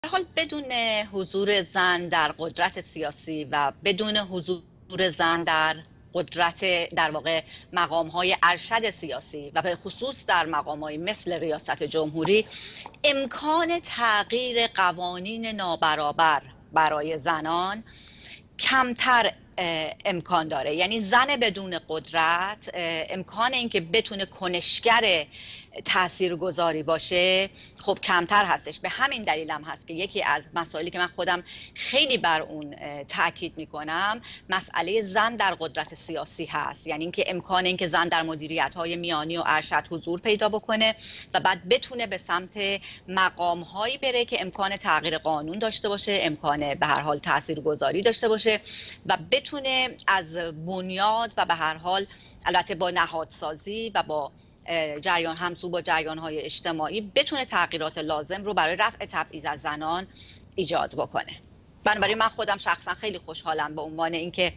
حال بدون حضور زن در قدرت سیاسی و بدون حضور زن در قدرت در واقع مقام‌های ارشد سیاسی و به خصوص در مقام‌های مثل ریاست جمهوری، امکان تغییر قوانین نابرابر برای زنان کمتر امکان داره. یعنی زن بدون قدرت امکان اینکه بتونه کنشگر تاثیرگذاری باشه خب کمتر هستش. به همین دلیل هم هست که یکی از مسائلی که من خودم خیلی بر اون تاکید میکنم مسئله زن در قدرت سیاسی هست. یعنی اینکه امکان اینکه زن در مدیریت‌های میانی و ارشد حضور پیدا بکنه و بعد بتونه به سمت مقام‌هایی بره که امکان تغییر قانون داشته باشه، امکان به هر حال تاثیرگذاری داشته باشه و بتونه از بنیاد و به هر حال البته با نهادسازی و با جریان همسو با جریان‌های اجتماعی بتونه تغییرات لازم رو برای رفع تبعیض از زنان ایجاد بکنه. بنابراین من خودم شخصا خیلی خوشحالم به عنوان اینکه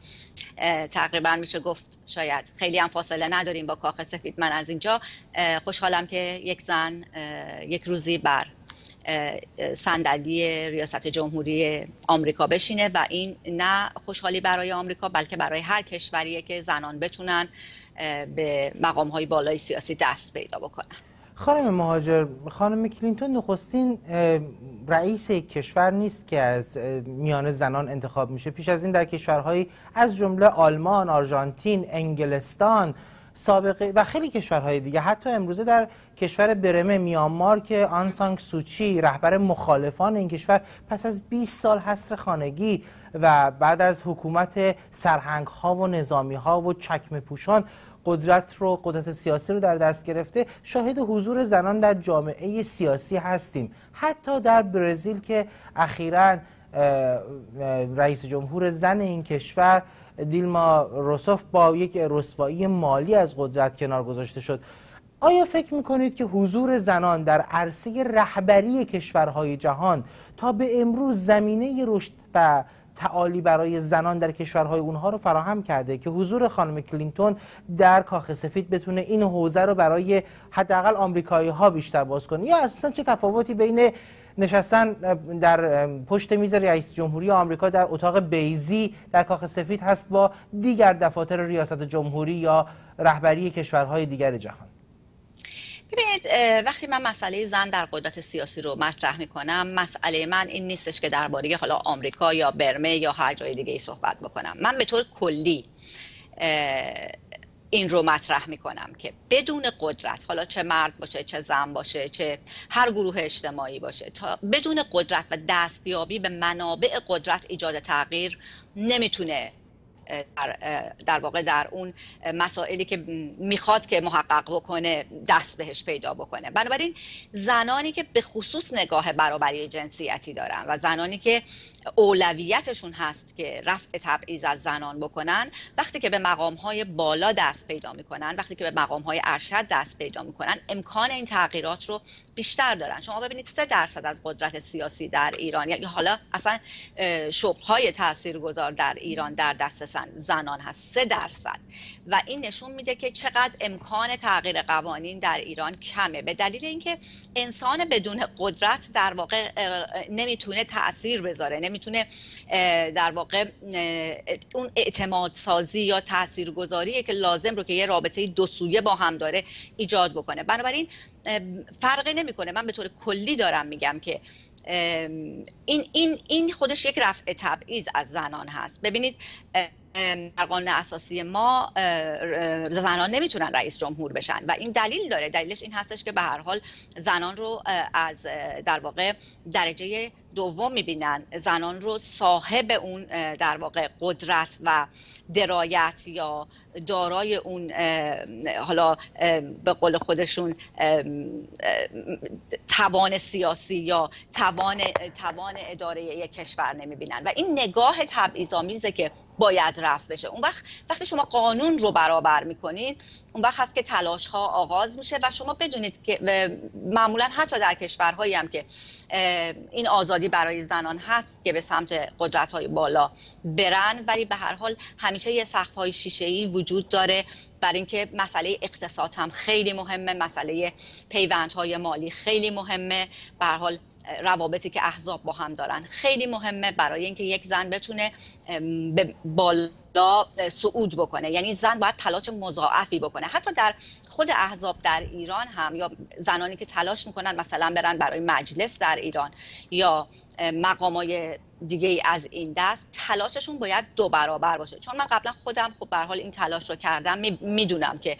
تقریبا میشه گفت شاید خیلی هم فاصله نداریم با کاخ سفید. من از اینجا خوشحالم که یک زن یک روزی بر صندلی ریاست جمهوری آمریکا بشینه و این نه خوشحالی برای آمریکا بلکه برای هر کشوریه که زنان بتونن به مقام‌های بالای سیاسی دست پیدا بکنن. خانم مهاجر، خانم کلینتون نخستین رئیس کشور نیست که از میان زنان انتخاب میشه. پیش از این در کشورهایی از جمله آلمان، آرژانتین، انگلستان سابقه و خیلی کشورهای دیگه، حتی امروزه در کشور برمه میانمار که آن سان سوچی رهبر مخالفان این کشور پس از 20 سال حصر خانگی و بعد از حکومت سرهنگ ها و نظامی ها و چکمه پوشان قدرت سیاسی رو در دست گرفته، شاهد حضور زنان در جامعه سیاسی هستیم. حتی در برزیل که اخیراً رئیس جمهور زن این کشور دیلما روسوف با یک رسوایی مالی از قدرت کنار گذاشته شد. آیا فکر میکنید که حضور زنان در عرصه رهبری کشورهای جهان تا به امروز زمینه رشد و تعالی برای زنان در کشورهای اونها رو فراهم کرده که حضور خانم کلینتون در کاخ سفید بتونه این حوزه رو برای حداقل آمریکایی ها بیشتر باز کنه؟ یا اصلا چه تفاوتی بین نشستن در پشت میز رئیس جمهوری آمریکا در اتاق بیضی در کاخ سفید هست با دیگر دفاتر ریاست جمهوری یا رهبری کشورهای دیگر جهان؟ ببینید، وقتی من مسئله زن در قدرت سیاسی رو مطرح میکنم، مسئله من این نیستش که درباره حالا آمریکا یا برمه یا هر جای دیگه ای صحبت بکنم. من به طور کلی این رو مطرح میکنم که بدون قدرت، حالا چه مرد باشه، چه زن باشه، چه هر گروه اجتماعی باشه، تا بدون قدرت و دستیابی به منابع قدرت ایجاد تغییر نمیتونه در واقع در اون مسائلی که میخواد که محقق بکنه دست بهش پیدا بکنه. بنابراین زنانی که به خصوص نگاه برابری جنسیتی دارن و زنانی که اولویتشون هست که رفع تبعیض از زنان بکنن، وقتی که به مقام‌های بالا دست پیدا میکنن، وقتی که به مقام‌های ارشد دست پیدا میکنن، امکان این تغییرات رو بیشتر دارن. شما ببینید 3% از قدرت سیاسی در ایران، یعنی حالا اصلا شغل‌های تاثیرگذار در ایران در دست زنان هست، 3%. و این نشون میده که چقدر امکان تغییر قوانین در ایران کمه، به دلیل اینکه انسان بدون قدرت در واقع نمیتونه تأثیر بذاره، نمیتونه در واقع اون اعتماد سازی یا تاثیرگذاری که لازم رو که یه رابطه دو سویه با هم داره ایجاد بکنه. بنابراین فرقی نمیکنه. من به طور کلی دارم میگم که این خودش یک رفع تبعیض از زنان هست. ببینید، در قانون اساسی ما زنان نمیتونن رئیس جمهور بشن و این دلیل داره. دلیلش این هستش که به هر حال زنان رو از در واقع درجه دوم میبینن، زنان رو صاحب اون در واقع قدرت و درایت یا دارای اون حالا به قول خودشون توان سیاسی یا توان اداره یک کشور نمیبینن و این نگاه تبعیض‌آمیزه که باید رفع بشه. اون وقتی شما قانون رو برابر میکنید، اون وقت هست که تلاش ها آغاز میشه و شما بدونید که معمولا حتی در کشورهایی هم که این آزادی برای زنان هست که به سمت قدرت های بالا برن، ولی به هر حال همیشه یه سقف های شیشه‌ای وجود داره برای اینکه مسئله اقتصاد هم خیلی مهمه، مسئله پیوندهای مالی خیلی مهمه. به هر حال روابطی که احزاب با هم دارن خیلی مهمه برای اینکه یک زن بتونه به بالا صعود بکنه. یعنی زن باید تلاش مضاعفی بکنه. حتی در خود احزاب در ایران هم، یا زنانی که تلاش میکنن مثلا برن برای مجلس در ایران یا مقامای دیگه ای از این دست، تلاششون باید 2 برابر باشه. چون من قبلا خودم خب به هر حال این تلاش رو کردم، میدونم که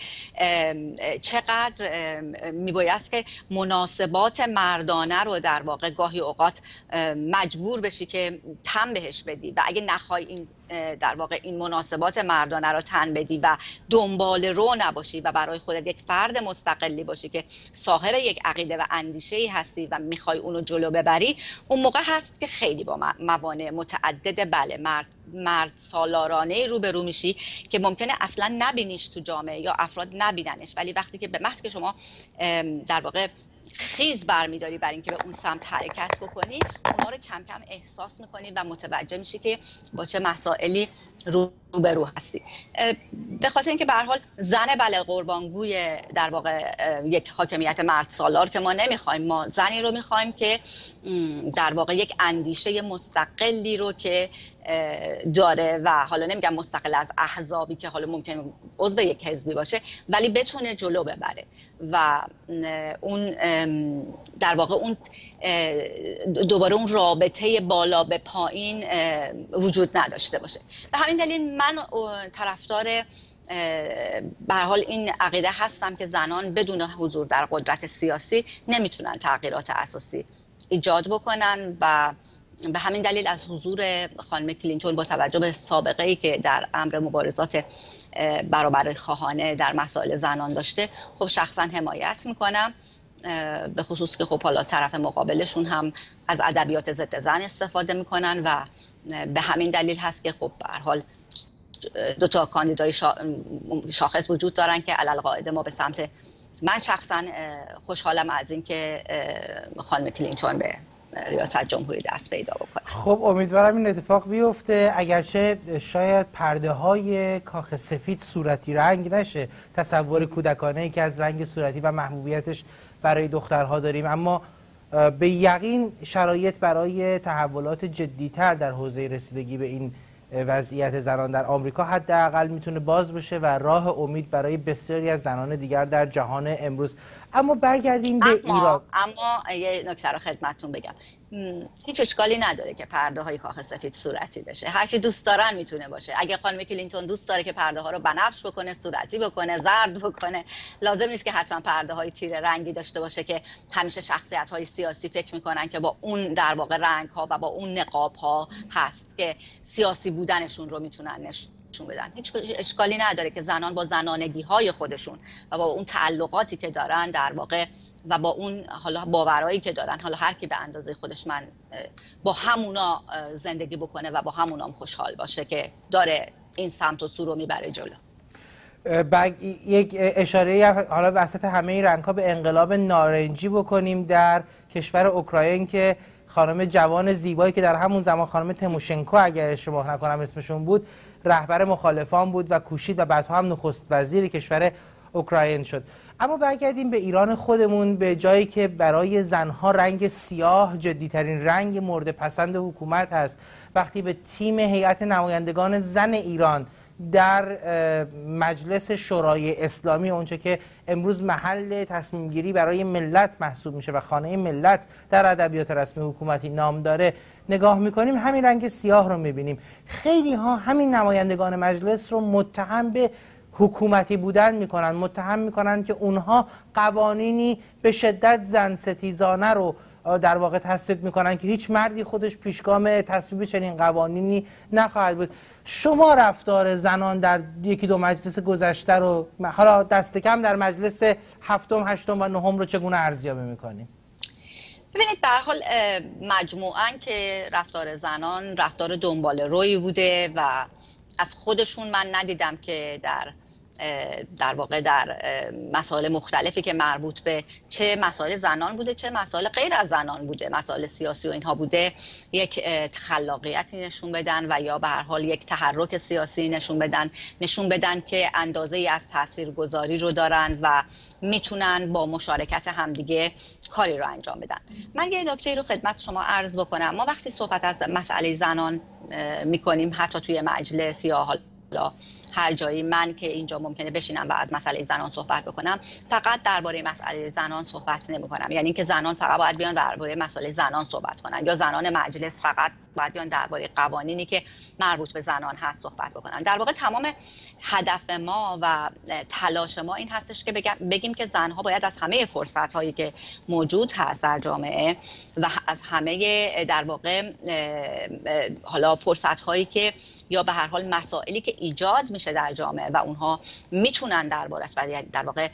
چقدر میبایست که مناسبات مردانه رو در واقع گاهی اوقات مجبور بشی که تن بهش بدی و اگه نخوای این در واقع این مناسبات مردانه رو تن بدی و دنبال رو نباشی و برای خودت یک فرد مستقلی باشی که صاحب یک عقیده و اندیشه‌ای هستی و میخوای اونو جلو ببری، اون موقع هست که خیلی با موانع متعدد مرد سالارانه روبرو میشی که ممکنه اصلا نبینیش تو جامعه یا افراد نبیننش، ولی وقتی که به محض که شما در واقع خیز برمیداری برای اینکه به اون سمت حرکت بکنی، اونها رو کم کم احساس میکنی و متوجه میشی که با چه مسائلی روبرو هستی. به خاطر اینکه به هر حال زن بله قربانگوی در واقع یک حاکمیت مرد سالار که ما نمیخوایم، ما زنی رو میخوایم که در واقع یک اندیشه مستقلی رو که داره و حالا نمیگم مستقل از احزابی که حالا ممکن عضو یک حزبی باشه، ولی بتونه جلو ببره و اون در واقع اون دوباره اون رابطه بالا به پایین وجود نداشته باشه. به همین دلیل من طرفدار به هر حال این عقیده هستم که زنان بدون حضور در قدرت سیاسی نمیتونن تغییرات اساسی ایجاد بکنن و به همین دلیل از حضور خانم کلینتون با توجه به سابقه‌ای که در امر مبارزات برابری خواهانه در مسائل زنان داشته، خب شخصا حمایت میکنم، به خصوص که خب حالا طرف مقابلشون هم از ادبیات ضد زن استفاده میکنن و به همین دلیل هست که خب به هر حال 2 تا کاندیدای شاخص وجود دارن که علالقاعده ما به سمت، من شخصا خوشحالم از اینکه خانم کلینتون به ریاست جمهوری دست پیدا بکنه. خب امیدوارم این اتفاق بیفته، اگرچه شاید پرده های کاخ سفید صورتی رنگ نشه، تصور کودکانه‌ای که از رنگ صورتی و محبوبیتش برای دخترها داریم، اما به یقین شرایط برای تحولات جدی‌تر در حوزه رسیدگی به این وضعیت زنان در آمریکا حداقل میتونه باز بشه و راه امید برای بسیاری از زنان دیگر در جهان امروز. اما برگردیم به ایران. اما یه نکته رو خدمتتون بگم، هیچ اشکالی نداره که پرده های کاخ سفید صورتی بشه، هر چی دوست دارن میتونه باشه. اگه خانم کلینتون دوست داره که پرده ها رو بنفش بکنه، صورتی بکنه، زرد بکنه، لازم نیست که حتما پرده های تیره رنگی داشته باشه که همیشه شخصیت های سیاسی فکر میکنن که با اون در واقع رنگ ها و با اون نقاب ها هست که سیاسی بودنشون رو میتونن نشون بدن. هیچ اشکالی نداره که زنان با زنانگی های خودشون و با اون تعلقاتی که دارن در واقع و با اون حالا باورایی که دارن، حالا هر کی به اندازه خودش، من با همونا زندگی بکنه و با همونام خوشحال باشه که داره این سمت و سو رو میبره جلو. یک اشاره حالا وسط همه این رنگ‌ها به انقلاب نارنجی بکنیم در کشور اوکراین که خانم جوان زیبایی که در همون زمان خانم تیموشنکو اگر اشتباه نکنم اسمشون بود، رهبر مخالفان بود و کوشید و بعدها هم نخست وزیر کشور اوکراین شد. اما برگردیم به ایران خودمون، به جایی که برای زنها رنگ سیاه جدیترین رنگ مورد پسند حکومت هست. وقتی به تیم هیئت نمایندگان زن ایران در مجلس شورای اسلامی، اونچه که امروز محل تصمیم گیری برای ملت محسوب میشه و خانه ملت در ادبیات رسمی حکومتی نام داره، نگاه میکنیم همین رنگ سیاه رو میبینیم. خیلی ها همین نمایندگان مجلس رو متهم به حکومتی بودن میکنن، متهم میکنن که اونها قوانینی به شدت زن ستیزانه رو در واقع تصویب میکنن که هیچ مردی خودش پیشگام تصویب چنین قوانینی نخواهد بود. شما رفتار زنان در 1-2 مجلس گذشته رو، حالا دست کم در مجلس 7م، 8م و 9م رو چگونه ارزیابی میکنید؟ ببینید به هر حال مجموعاً که رفتار زنان رفتار دنبال روی بوده و از خودشون من ندیدم که در در واقع در مسائل مختلفی که مربوط به چه مسائل زنان بوده چه مسائل غیر از زنان بوده، مسائل سیاسی و اینها بوده، یک خلاقیتی نشون بدن و یا به هر حال یک تحرک سیاسی نشون بدن که اندازه‌ای از تاثیرگذاری رو دارن و میتونن با مشارکت همدیگه کاری رو انجام بدن. من یه نکته رو خدمت شما عرض بکنم. ما وقتی صحبت از مسئله زنان میکنیم، حتی توی مجلس یا حالا هر جایی، من که اینجا ممکنه بشینم و از مسئله زنان صحبت بکنم، فقط درباره مسئله زنان صحبت نمی‌کنم. یعنی اینکه زنان فقط باید بیان درباره مسئله زنان صحبت کنن، یا زنان مجلس فقط باید بیان درباره قوانینی که مربوط به زنان هست صحبت بکنن. در واقع تمام هدف ما و تلاش ما این هستش که بگیم که زنها باید از همه فرصت‌هایی که موجود هست در جامعه و از همه در واقع حالا فرصت‌هایی که یا به هر حال مسائلی که ایجاد میشه در جامعه و اونها میتونن دربارش و در واقع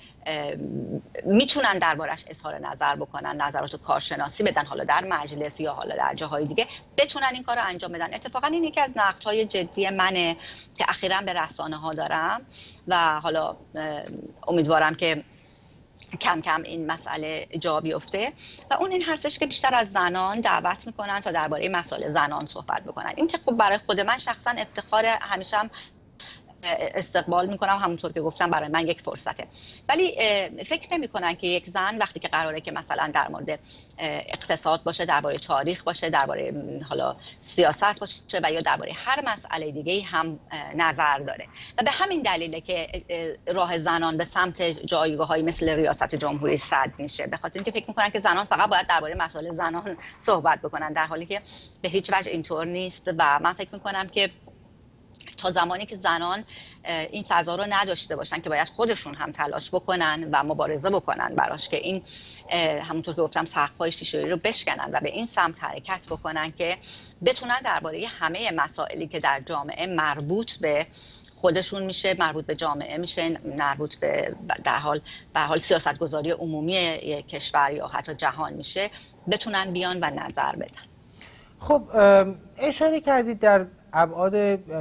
میتونن دربارش اظهار نظر بکنن، نظرات کارشناسی بدن، حالا در مجلس یا حالا در جاهای دیگه، بتونن این کار رو انجام بدن. اتفاقا این یکی از نقدهای جدی منه که اخیراً به رسانه‌ها دارم و حالا امیدوارم که کم کم این مسئله جا بیفته و اون این هستش که بیشتر از زنان دعوت میکنن تا درباره مسائل زنان صحبت بکنن. این که خب برای خود من شخصا افتخار، همیشه هم استقبال میکنم، همونطور که گفتم برای من یک فرصته. ولی فکر نمیکنن که یک زن وقتی که قراره که مثلا در مورد اقتصاد باشه، درباره تاریخ باشه، درباره حالا سیاست باشه و یا درباره هر مسئله دیگه هم نظر داره و به همین دلیله که راه زنان به سمت جایگاه‌هایی مثل ریاست جمهوری سد میشه، به خاطر اینکه فکر میکنن که زنان فقط باید درباره مسائل زنان صحبت بکنن، در حالی که به هیچ وجه اینطور نیست. و من فکر میکنم که تا زمانی که زنان این فضا رو نداشته باشن که باید خودشون هم تلاش بکنن و مبارزه بکنن براش که این همونطور که گفتم سقف‌های شیشه‌ای رو بشکنن و به این سمت حرکت بکنن که بتونن درباره همه مسائلی که در جامعه مربوط به خودشون میشه، مربوط به جامعه میشه، مربوط به در حال سیاستگذاری عمومی کشور یا حتی جهان میشه، بتونن بیان و نظر بدن. خب اشاره کردید در ابعاد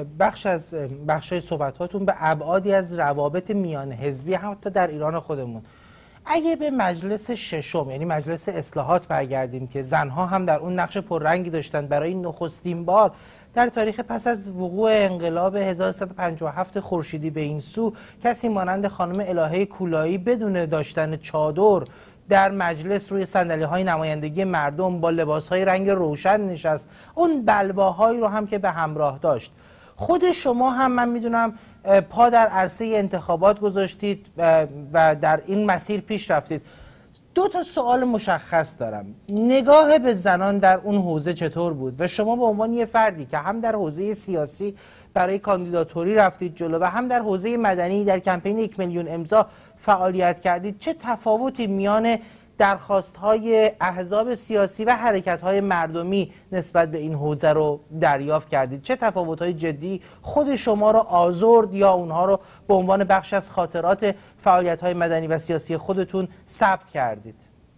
بخشای صحبتاتون به ابعادی از روابط میان حزبی حتی در ایران خودمون. اگه به مجلس ششم یعنی مجلس اصلاحات برگردیم که زنها هم در اون نقش پررنگی داشتن، برای نخستین بار در تاریخ پس از وقوع انقلاب 1357 خورشیدی به این سو کسی مانند خانم الهه کولایی بدون داشتن چادر در مجلس روی صندلی‌های نمایندگی مردم با لباس‌های رنگ روشن نشست، اون بلواهایی رو هم که به همراه داشت. خود شما هم من میدونم پا در عرصه انتخابات گذاشتید و در این مسیر پیش رفتید. دو تا سوال مشخص دارم. نگاه به زنان در اون حوزه چطور بود و شما به عنوان یه فردی که هم در حوزه سیاسی برای کاندیداتوری رفتید جلو و هم در حوزه مدنی در کمپین 1 میلیون امضا فعالیت کردید، چه تفاوتی میان درخواست‌های احزاب سیاسی و حرکت‌های مردمی نسبت به این حوزه رو دریافت کردید؟ چه تفاوت‌های جدی خود شما رو آزرد یا اونها رو به عنوان بخش از خاطرات فعالیت‌های مدنی و سیاسی خودتون ثبت کردید؟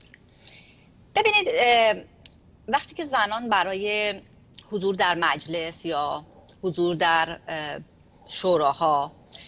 ببینید، وقتی که زنان برای حضور در مجلس یا حضور در شوراها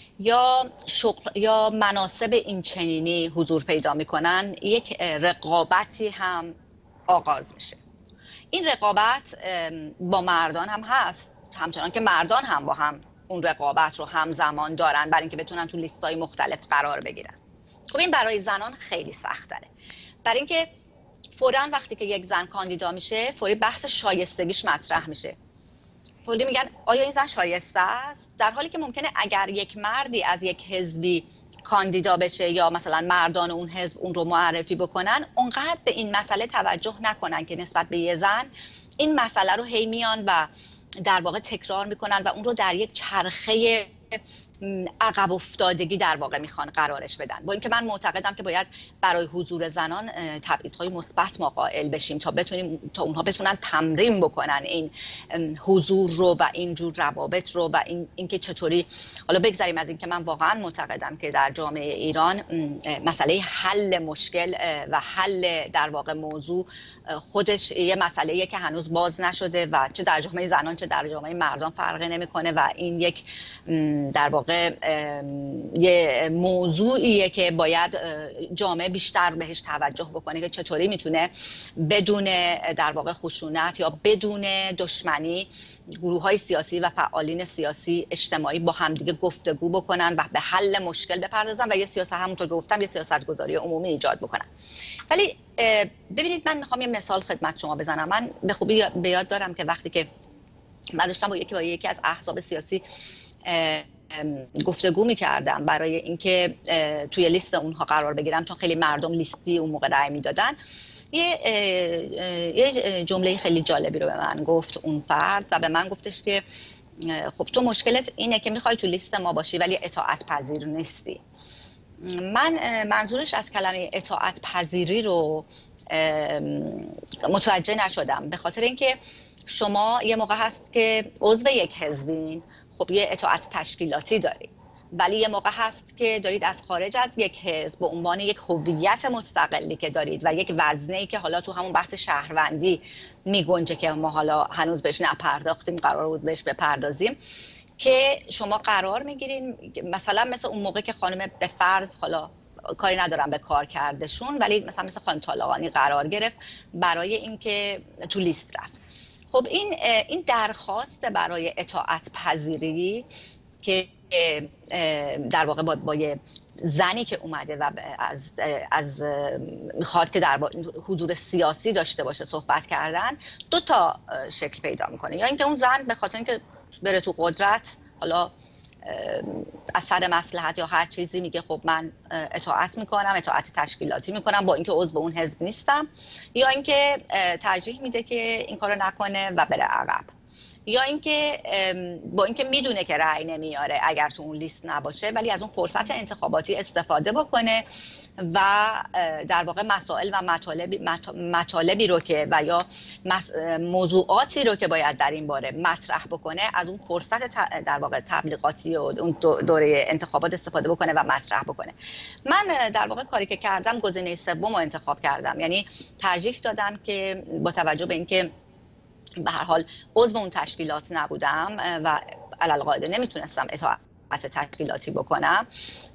یا مناصب این چنینی حضور پیدا میکنن، یک رقابتی هم آغاز میشه. این رقابت با مردان هم هست، همچنان که مردان هم با هم اون رقابت رو همزمان دارن برای اینکه بتونن تو لیست‌های مختلف قرار بگیرن. خب این برای زنان خیلی سخت تره، برای اینکه فوراً وقتی که یک زن کاندیدا میشه فوری بحث شایستگیش مطرح میشه. فوری میگن آیا این زن شایسته است؟ در حالی که ممکنه اگر یک مردی از یک حزبی کاندیدا بشه یا مثلا مردان اون حزب اون رو معرفی بکنن، اونقدر به این مسئله توجه نکنن که نسبت به یه زن این مسئله رو هی میان و در واقع تکرار میکنن و اون رو در یک چرخه عقب افتادگی در واقع میخوان قرارش بدن. با اینکه من معتقدم که باید برای حضور زنان تبعیض‌های مثبت ما قائل بشیم تا اونها بتونن تمرین بکنن این حضور رو و این جور روابط رو و اینکه چطوری، حالا بگذاریم از اینکه من واقعا معتقدم که در جامعه ایران مسئله حل مشکل و حل در واقع موضوع خودش یه مسئله‌ایه که هنوز باز نشده و چه در جامعه زنان چه در جامعه مردان فرقی نمیکنه و این یک در واقع واقع یه موضوعیه که باید جامعه بیشتر بهش توجه بکنه که چطوری میتونه بدون در واقع خشونت یا بدون دشمنی گروه‌های سیاسی و فعالین سیاسی اجتماعی با همدیگه گفتگو بکنن و به حل مشکل بپردازن و یه سیاست، همونطور که گفتم، یه سیاست‌گذاری عمومی ایجاد بکنن. ولی ببینید، من میخوام یه مثال خدمت شما بزنم. من به خوبی به یاد دارم که وقتی که من داشتم با یکی از احزاب سیاسی گفتگو می‌کردم برای اینکه توی لیست اونها قرار بگیرم، چون خیلی مردم لیستی اون موقع رأی میدادن، یه جمله خیلی جالبی رو به من گفت اون فرد و به من گفتش که خب تو مشکلت اینه که میخوای تو لیست ما باشی ولی اطاعت پذیر نیستی. من منظورش از کلمه اطاعت پذیری رو متوجه نشدم، به خاطر اینکه شما یه موقع هست که عضو یک حزبین، خب یه اطاعت تشکیلاتی دارید، ولی یه موقع هست که دارید از خارج از یک حزب به عنوان یک هویت مستقلی که دارید و یک وزنه‌ای که حالا تو همون بحث شهروندی میگنجه که ما حالا هنوز بهش نپرداختیم، قرار بود بهش بپردازیم، که شما قرار میگیرین مثلا مثل اون موقع که خانم به فرض، حالا کاری ندارم به کار کردشون، ولی مثلا خانم طالقانی قرار گرفت برای اینکه تو لیست رفت. خب این درخواست برای اطاعت پذیری که در واقع با یه زنی که اومده و از میخواد که در حضور سیاسی داشته باشه صحبت کردن، دو تا شکل پیدا میکنه. یا اینکه اون زن به خاطر اینکه بره تو قدرت، حالا از سر مصلحت یا هر چیزی، میگه خب من اطاعت میکنم، اطاعت تشکیلاتی میکنم با اینکه عضو اون حزب نیستم، یا اینکه ترجیح میده که این کارو نکنه و بره عقب، یا اینکه با اینکه میدونه که رأی نمیاره اگر تو اون لیست نباشه، ولی از اون فرصت انتخاباتی استفاده بکنه و در واقع مسائل و مطالبی رو که و یا موضوعاتی رو که باید در این باره مطرح بکنه، از اون فرصت در واقع تبلیغاتی و اون دوره انتخابات استفاده بکنه و مطرح بکنه. من در واقع کاری که کردم گزینه سوم رو انتخاب کردم، یعنی ترجیح دادم که با توجه به اینکه به هر حال عضو اون تشکیلات نبودم و علالقاعده نمیتونستم اطاعت تشکیلاتی بکنم،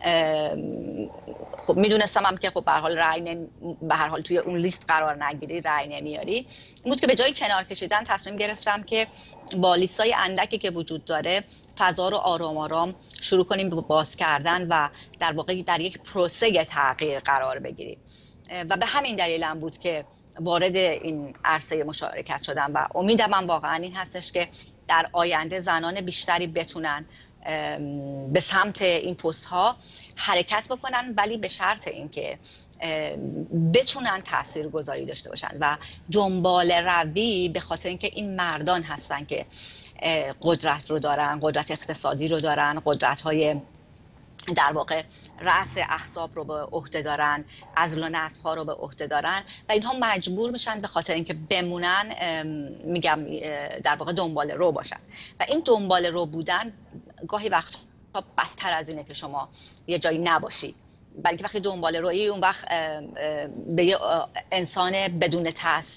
خب میدونستم هم که خب به هر حال به هر حال توی اون لیست قرار نگیری، رأی نمیاری، بود که به جای کنار کشیدن تصمیم گرفتم که با لیستای اندکی که وجود داره فضا رو آرام آرام شروع کنیم به باز کردن و در واقع در یک پروسه تغییر قرار بگیریم. و به همین دلیل هم بود که وارد این عرصه مشارکت شدم و امیدم من واقعا این هستش که در آینده زنان بیشتری بتونن به سمت این پست ها حرکت بکنن، ولی به شرط اینکه بتونن تاثیرگذاری داشته باشن و دنبال روی، به خاطر اینکه این مردان هستن که قدرت رو دارن، قدرت اقتصادی رو دارن، قدرت های در واقع رأس احزاب رو به عهده دارن، عزل و نصب ها رو به عهده دارن و اینها مجبور میشن به خاطر اینکه بمونن، میگم در واقع دنبال رو باشن و این دنبال رو بودن گاهی وقتا بدتر از اینه که شما یه جایی نباشی، برای اینکه وقتی دنبال رویی اون وقت به یه انسان بدون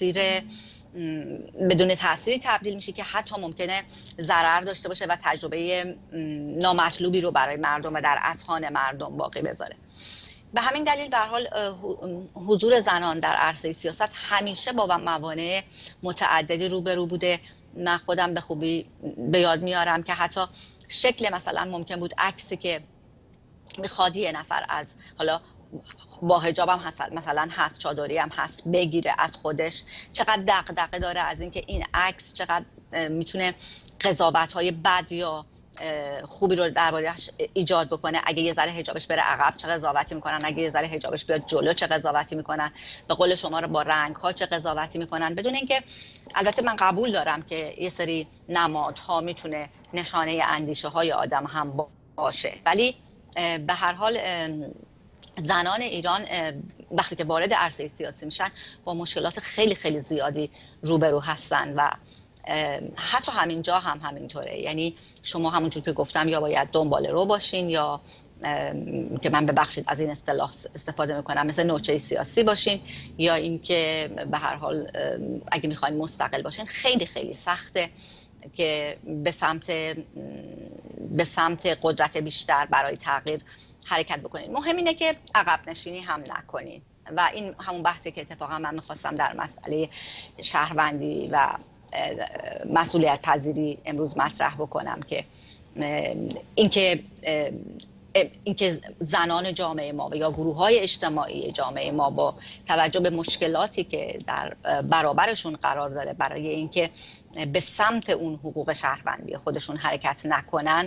تأثیری تبدیل میشه که حتی ممکنه ضرر داشته باشه و تجربه نامطلوبی رو برای مردم و در اذهان مردم باقی بذاره. به همین دلیل به هر حال حضور زنان در عرصه سیاست همیشه با موانع متعددی روبرو بوده. من خودم به خوبی به یاد میارم که حتی شکل مثلا ممکن بود عکسی که میخواد یه نفر از حالا با حجاب هم هست، مثلا هست، چادری هم هست، بگیره از خودش، چقدر دغدغه داره از اینکه این عکس چقدر میتونه قضاوت‌های بد یا خوبی رو درباره‌اش ایجاد بکنه. اگه یه ذره حجابش بره عقب چه قضاوتی میکنن، اگه یه ذره حجابش بیاد جلو چه قضاوتی میکنن، به قول شما رو با رنگ‌ها چه قضاوتی میکنن، بدون اینکه البته من قبول دارم که یه سری نمادها میتونه نشانه اندیشه‌های آدم هم باشه، ولی به هر حال زنان ایران وقتی که وارد عرصه سیاسی میشن با مشکلات خیلی خیلی زیادی روبرو هستن و حتی همینجا هم همینطوره. یعنی شما همونجور که گفتم یا باید دنبال رو باشین یا که من ببخشید از این اصطلاح استفاده میکنم مثل نوچه سیاسی باشین، یا اینکه به هر حال اگه میخواین مستقل باشین خیلی خیلی سخته که به سمت به سمت قدرت بیشتر برای تغییر حرکت بکنید. مهم اینه که عقب نشینی هم نکنید و این همون بحثی که اتفاقا من میخواستم در مسئله شهروندی و مسئولیت پذیری امروز مطرح بکنم که اینکه زنان جامعه ما و یا گروه‌های اجتماعی جامعه ما با توجه به مشکلاتی که در برابرشون قرار داره برای اینکه به سمت اون حقوق شهروندی خودشون حرکت نکنن،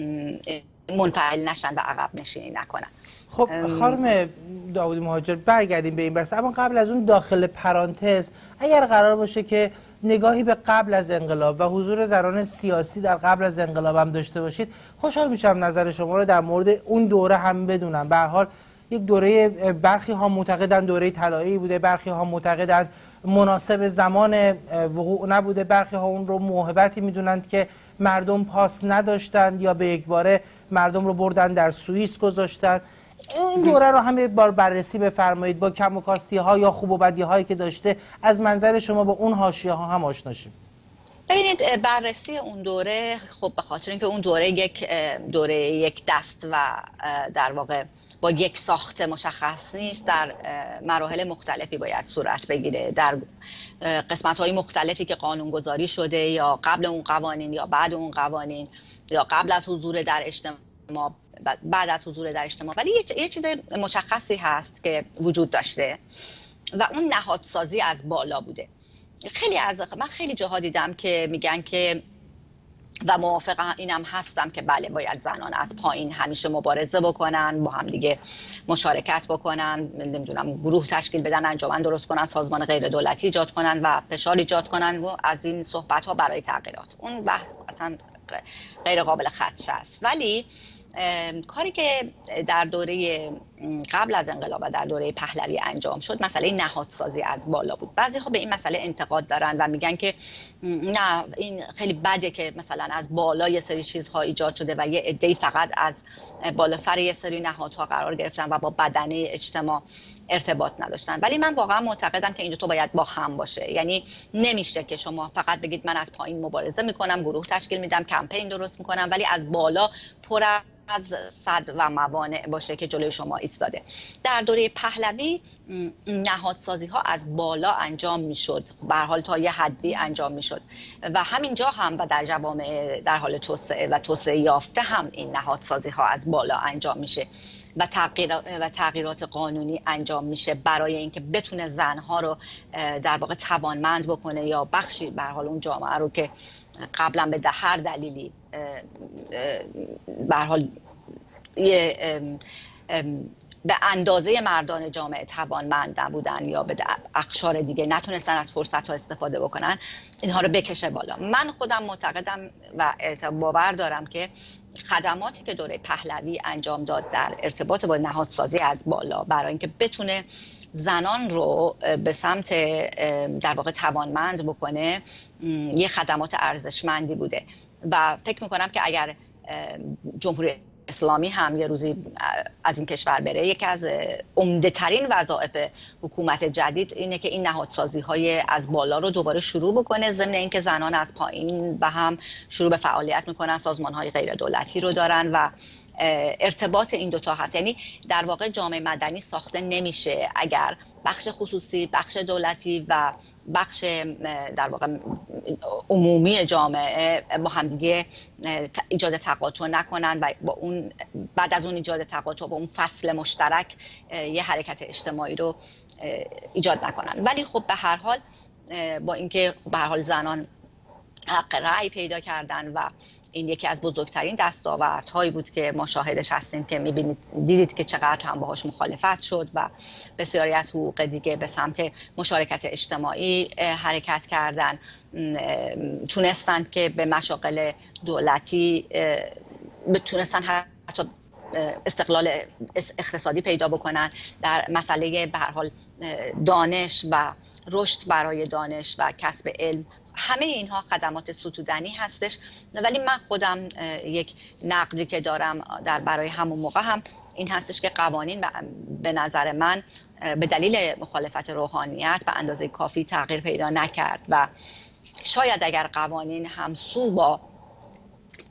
منفعل نشن و عقب نشینی نکنن. خب خانم داوودی مهاجر برگردیم به این بحث، اما قبل از اون داخل پرانتز اگر قرار باشه که نگاهی به قبل از انقلاب و حضور زنان سیاسی در قبل از انقلاب هم داشته باشید، خوشحال میشم نظر شما رو در مورد اون دوره هم بدونم. به هر حال یک دوره، برخی ها معتقدن دوره طلایی بوده، برخی ها معتقدن مناسب زمان وقوع نبوده، برخی ها اون رو موهبتی میدونند که مردم پاس نداشتند یا به یک باره مردم رو بردن در سوئیس گذاشتن. این دوره رو هم یک بار بررسی بفرمایید با کم و کاستی ها یا خوب و بدی هایی که داشته، از منظر شما با اون حاشیه ها هم آشنا شیم. ببینید، بررسی اون دوره خب به خاطر اینکه اون دوره یک دست و در واقع با یک ساخت مشخص نیست، در مراحل مختلفی باید صورت بگیره، در قسمت‌های مختلفی که قانونگذاری شده یا قبل اون قوانین یا بعد اون قوانین یا قبل از حضور در اجتماع بعد از حضور در اجتماع. ولی یه چیز مشخصی هست که وجود داشته و اون نهادسازی از بالا بوده. من خیلی جاها دیدم که میگن که و موافق اینم هستم که بله باید زنان از پایین همیشه مبارزه بکنن، با هم دیگه مشارکت بکنن، نمیدونم گروه تشکیل بدن، انجمن درست کنن، سازمان غیر دولتی ایجاد کنن و فشار ایجاد کنن و از این صحبت ها برای تغییرات. اون اصلا غیر قابل خدشه است. ولی کاری که در دوره قبل از انقلاب و در دوره پهلوی انجام شد مسئله نهادسازی از بالا بود. بعضی ها به این مسئله انتقاد دارن و میگن که نه، این خیلی بده که مثلا از بالا یه سری چیزها ایجاد شده و یه عده‌ای فقط از بالا سر یه سری نهادها قرار گرفتن و با بدنه اجتماع ارتباط نداشتن. ولی من واقعا معتقدم که این دو تا باید با هم باشه. یعنی نمیشه که شما فقط بگید من از پایین مبارزه میکنم، گروه تشکیل میدم، کمپین درست میکنم، ولی از بالا پر از صد و موانع باشه که جلوی شما ایستاده. در دوره پهلوی نهادسازی ها از بالا انجام میشد، به هر حال تا یه حدی انجام میشد و همینجا هم و در جوامع در حال توسعه و توسعه یافته هم این نهادسازی ها از بالا انجام میشه و تغییرات قانونی انجام میشه برای اینکه بتونه زنها رو در واقع توانمند بکنه یا بخشی به هر حال اون جامعه رو که قبلا به هر دلیلی به هر حال به اندازه مردان جامعه توانمند نبودن یا به اقشار دیگه نتونستن از فرصت ها استفاده بکنن، اینها رو بکشه بالا. من خودم معتقدم و باور دارم که خدماتی که دوره پهلوی انجام داد در ارتباط با نهادسازی از بالا برای اینکه بتونه زنان رو به سمت در واقع توانمند بکنه، یه خدمات ارزشمندی بوده و فکر میکنم که اگر جمهوری اسلامی هم یه روزی از این کشور بره، یکی از عمده ترین وظایف حکومت جدید اینه که این نهادسازی های از بالا رو دوباره شروع بکنه، ضمن اینکه زنان از پایین و هم شروع به فعالیت میکنن، سازمان های غیر دولتی رو دارن و ارتباط این دوتا هست. یعنی در واقع جامعه مدنی ساخته نمیشه اگر بخش خصوصی، بخش دولتی و بخش در واقع عمومی جامعه با همدیگه ایجاد تقاطع نکنن و با اون بعد از اون ایجاد تقاطع با اون فصل مشترک یه حرکت اجتماعی رو ایجاد نکنن. ولی خب به هر حال با اینکه به هر حال زنان حق رأی پیدا کردن و این یکی از بزرگترین دستاوردهایی بود که ما شاهدش هستیم که دیدید که چقدر هم باهاش مخالفت شد و بسیاری از حقوق دیگه به سمت مشارکت اجتماعی حرکت کردن، تونستند که به مشاغل دولتی تونستن حتی استقلال اقتصادی پیدا بکنن، در مسئله به هر حال دانش و رشد برای دانش و کسب علم. همه اینها خدمات ستودنی هستش. ولی من خودم یک نقدی که دارم برای همون موقع هم این هستش که قوانین به نظر من به دلیل مخالفت روحانیت به اندازه کافی تغییر پیدا نکرد و شاید اگر قوانین همسو با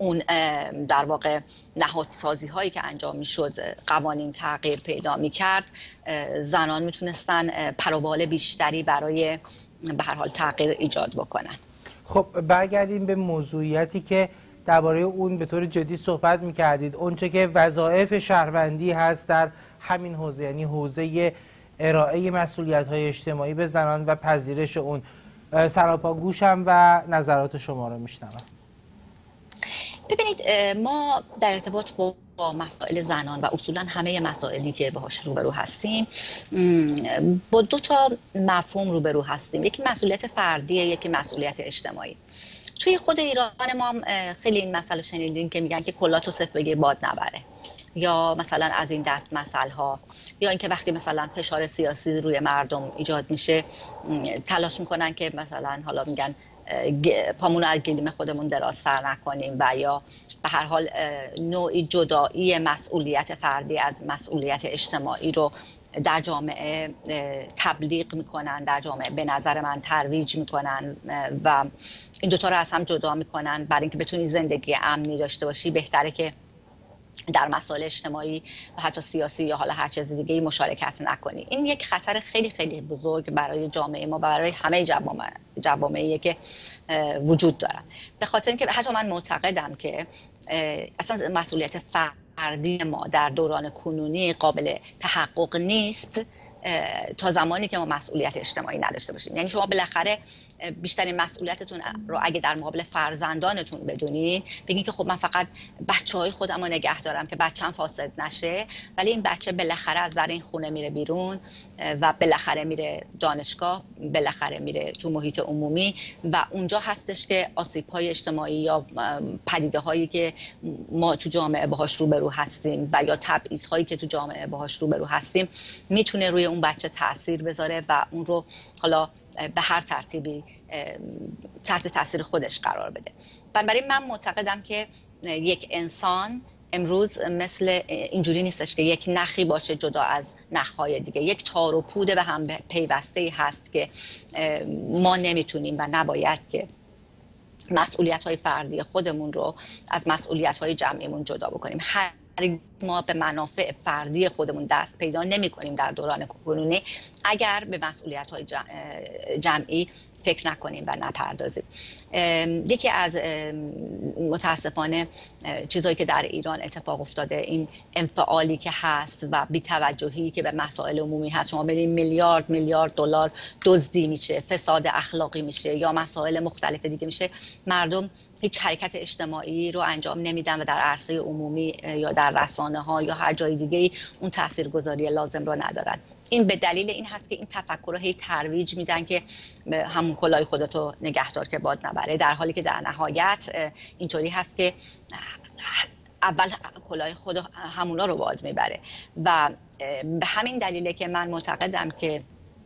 اون در واقع نهادسازی هایی که انجام میشد قوانین تغییر پیدا میکرد، زنان میتونستن پروبال بیشتری برای به هر حال تغییر ایجاد بکنن. خب برگردیم به موضوعیتی که درباره اون به طور جدی صحبت میکردید، اونچه که وظایف شهروندی هست در همین حوزه، یعنی حوزه ارائه مسئولیت‌های اجتماعی به زنان و پذیرش اون. سراپا گوشم و نظرات شما رو میشنوم. ببینید، ما در ارتباط با مسائل زنان و اصولا همه مسائلی که باهاش روبرو هستیم با دو تا مفهوم روبرو هستیم. یکی مسئولیت فردیه، یکی مسئولیت اجتماعی. توی خود ایران ما هم خیلی این مسئله شنیدین که میگن که کلاتو صفر بگیر باد نبره، یا مثلا از این دست مسئله‌ها، یا اینکه وقتی مثلا فشار سیاسی روی مردم ایجاد میشه تلاش میکنن که مثلا حالا میگن پامون رو از گلیم خودمون دراز سر نکنیم، و یا به هر حال نوعی جدایی مسئولیت فردی از مسئولیت اجتماعی رو در جامعه تبلیغ میکنن، در جامعه به نظر من ترویج میکنن و این دوتا رو از هم جدا میکنن. برای اینکه بتونی زندگی امنی داشته باشی بهتره که در مسائل اجتماعی و حتی سیاسی یا حالا هر چیز دیگه‌ای مشارکت نکنی. این یک خطر خیلی خیلی بزرگ برای جامعه ما و برای همه جوامعی که وجود دارن. به خاطر اینکه حتی من معتقدم که اصلا مسئولیت فردی ما در دوران کنونی قابل تحقق نیست تا زمانی که ما مسئولیت اجتماعی نداشته باشیم. یعنی شما بالاخره بیشترین مسئولیتتون رو اگه در مقابل فرزندانتون بدونید، بگین که خب من فقط بچه‌های خودم رو نگه دارم که بچه‌م فاسد نشه، ولی این بچه بالاخره از در این خونه میره بیرون و بالاخره میره دانشگاه، بالاخره میره تو محیط عمومی و اونجا هستش که آسیب‌های اجتماعی یا پدیده‌هایی که ما تو جامعه باهاش روبرو هستیم و یا تبعیض‌هایی که تو جامعه باهاش روبرو هستیم میتونه روی اون بچه تأثیر بذاره و اون رو حالا به هر ترتیبی تحت تاثیر خودش قرار بده. بنابراین من معتقدم که یک انسان امروز مثل اینجوری نیستش که یک نخی باشه جدا از نخهای دیگه، یک تار و پود به هم پیوسته هست که ما نمیتونیم و نباید که مسئولیت‌های فردی خودمون رو از مسئولیت‌های جمعیمون جدا بکنیم. ما به منافع فردی خودمون دست پیدا نمی کنیم در دوران کنونی اگر به مسئولیت‌های جمعی فکر نکنیم و نپردازیم. یکی از متاسفانه چیزایی که در ایران اتفاق افتاده این انفعالی که هست و بی‌توجهی که به مسائل عمومی هست. شما ببینید میلیارد دلار دزدی میشه، فساد اخلاقی میشه یا مسائل مختلف دیگه میشه، مردم هیچ حرکت اجتماعی رو انجام نمیدن و در عرصه عمومی یا در رسانه‌ها یا هر جای دیگه اون تاثیرگذاری لازم رو ندارن. این به دلیل این هست که این تفکر رو هی ترویج میدن که همون کلاه خودتو نگهدار که باد نبره، در حالی که در نهایت اینطوری هست که اول کلاه خود همونا رو باد میبره. و به همین دلیله که من معتقدم که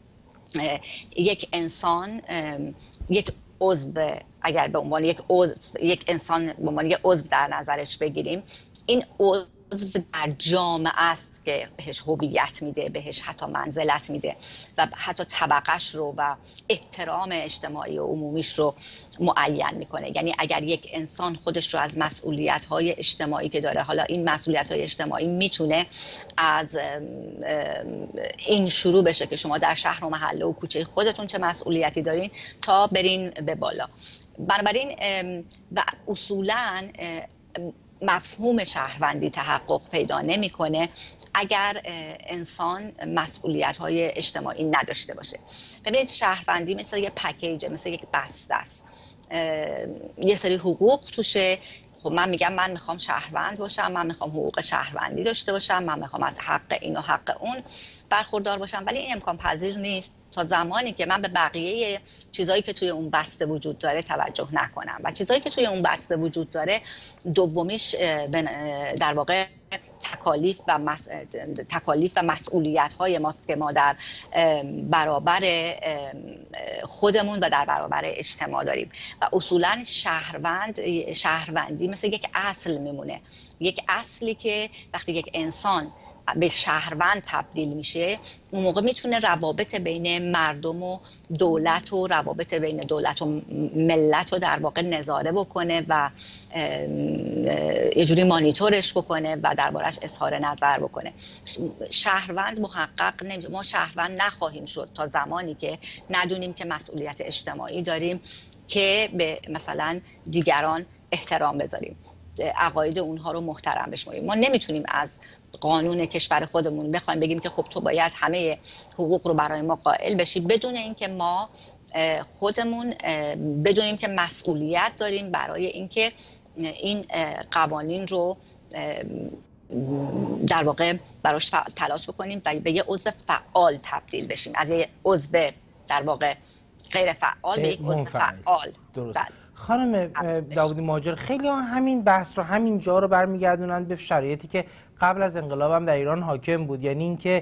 یک انسان یک عضو، اگر به عنوان یک انسان به عنوان یک عضو در نظرش بگیریم، این عضو در جامعه است که بهش هویت میده، بهش حتی منزلت میده و حتی طبقش رو و احترام اجتماعی و عمومیش رو معین میکنه. یعنی اگر یک انسان خودش رو از مسئولیت‌های اجتماعی که داره، حالا این مسئولیت‌های اجتماعی میتونه از این شروع بشه که شما در شهر و محله و کوچه خودتون چه مسئولیتی دارین تا برین به بالا. بنابراین و اصولاً مفهوم شهروندی تحقق پیدا نمیکنه اگر انسان مسئولیت‌های اجتماعی نداشته باشه. ببینید شهروندی مثل یک پکیج، مثل یک بسته است، یه سری حقوق توشه. خب من میگم من میخوام شهروند باشم، من میخوام حقوق شهروندی داشته باشم، من میخوام از حق این و حق اون برخوردار باشم، ولی این امکان پذیر نیست تا زمانی که من به بقیه چیزایی که توی اون بسته وجود داره توجه نکنم. و چیزایی که توی اون بسته وجود داره دومیش در واقع تکالیف و مسئولیت‌های ماست که ما در برابر خودمون و در برابر اجتماع داریم. و اصولاً شهروندی مثل یک اصل میمونه، یک اصلی که وقتی یک انسان به شهروند تبدیل میشه، اون موقع میتونه روابط بین مردم و دولت و روابط بین دولت و ملت رو در واقع نظاره بکنه و یه جوری مانیتورش بکنه و دربارش اظهار نظر بکنه. شهروند محقق ما شهروند نخواهیم شد تا زمانی که ندونیم که مسئولیت اجتماعی داریم که به مثلا دیگران احترام بذاریم، عقاید اونها رو محترم بشماریم. ما نمیتونیم از قانون کشور خودمون بخوایم بگیم که خب تو باید همه حقوق رو برای ما قائل بشی، بدون اینکه ما خودمون بدونیم که مسئولیت داریم برای اینکه این قوانین رو در واقع براش تلاش بکنیم و به یه عضو فعال تبدیل بشیم، از یه عضو در واقع غیر فعال به یک عضو فعال. درست. خانم داودی مهاجر، خیلی همین بحث رو همین جا رو برمیگردونن به شرایطی که قبل از انقلاب هم در ایران حاکم بود، یعنی اینکه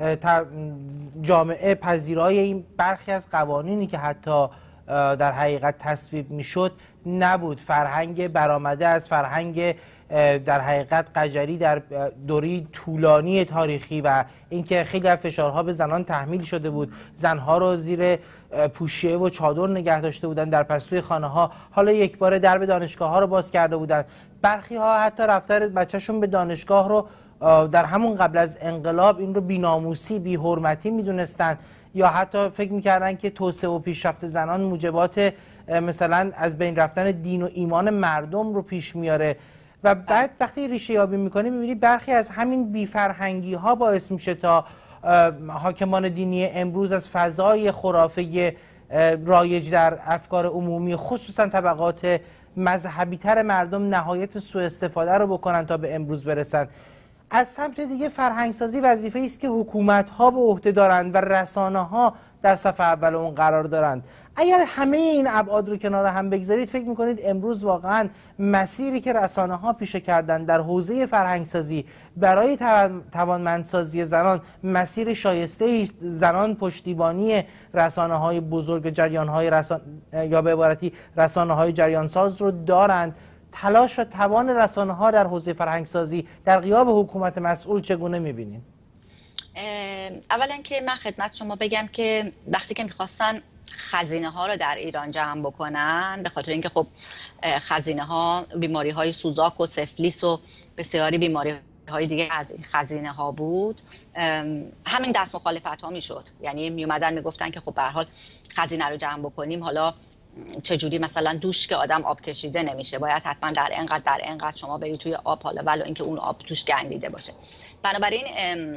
جامعه پذیرای این برخی از قوانینی که حتی در حقیقت تصویب میشد نبود. فرهنگ برآمده از فرهنگ در حقیقت قجری در دوره طولانی تاریخی و اینکه خیلی از فشارها به زنان تحمیل شده بود، زنها رو زیر پوشیه و چادر نگه داشته بودن در پستوی خانه ها، حالا یک بار درب دانشگاه ها رو باز کرده بودن. برخی ها حتی رفتار بچه‌شون به دانشگاه رو در همون قبل از انقلاب این رو بی‌ناموسی، بی‌حرمتی میدونستن، یا حتی فکر میکردن که توسعه و پیشرفت زنان موجبات مثلا از بین رفتن دین و ایمان مردم رو پیش میاره. و بعد وقتی ریشه یابی میکنی میبینی برخی از همین بی‌فرهنگی ها باعث میشه تا حاکمان دینی امروز از فضای خرافه رایج در افکار عمومی خصوصا طبقات مذهبی تر مردم نهایت سوء استفاده رو بکنن تا به امروز برسن. از سمت دیگه فرهنگسازی وظیفه است که حکومت ها به عهده دارند و رسانه ها در صف اول اون قرار دارند. اگر همه این ابعاد رو کنار هم بگذارید، فکر میکنید امروز واقعا مسیری که رسانه ها پیشه کردن در حوزه فرهنگسازی برای توانمندسازی زنان مسیر شایسته است؟ زنان پشتیبانی رسانه های بزرگ، جریان های یا به عبارتی رسانه های جریانساز رو دارند؟ تلاش و توان رسانه ها در حوزه فرهنگسازی در غیاب حکومت مسئول چگونه میبینیم؟ اولا که من خدمت شما بگم که وقتی که میخواستن خزینه ها رو در ایران جمع بکنن، به خاطر اینکه خب خزینه ها بیماری های سوزاک و سفلیس و بسیاری بیماری های دیگه از این خزینه ها بود، همین دست مخالفت ها میشد. یعنی میومدن میگفتن که خب به هر حال خزینه رو جمع بکنیم، حالا چجوری مثلا دوش که آدم آب کشیده نمیشه، باید حتما در اینقدر شما بری توی آب، حالا ولو اینکه اون آب توش گندیده باشه. بنابراین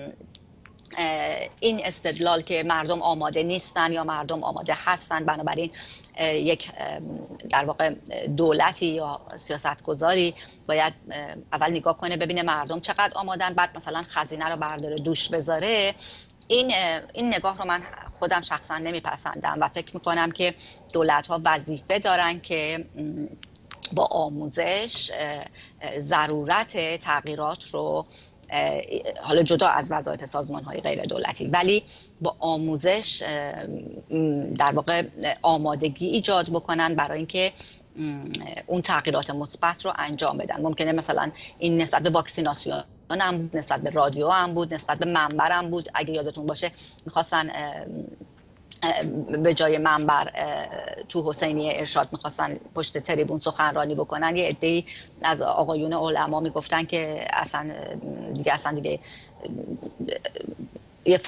این استدلال که مردم آماده نیستن یا مردم آماده هستن، بنابراین یک در واقع دولتی یا سیاستگزاری باید اول نگاه کنه ببینه مردم چقدر آمادن، بعد مثلا خزینه رو برداره دوش بذاره. این نگاه رو من خودم شخصا نمیپسندم و فکر میکنم که دولت‌ها وظیفه دارن که با آموزش ضرورت تغییرات رو، حالا جدا از وظایف سازمان‌های غیر دولتی، ولی با آموزش در واقع آمادگی ایجاد بکنن برای اینکه اون تغییرات مثبت رو انجام بدن. ممکنه مثلا این نسبت به واکسیناسیون هم بود، نسبت به رادیو هم بود، نسبت به منبر هم بود. اگه یادتون باشه میخواستن به جای منبر تو حسینی ارشاد میخواستن پشت تریبون سخنرانی بکنن، یه عده‌ای از آقایون علما میگفتن که اصلا دیگه یه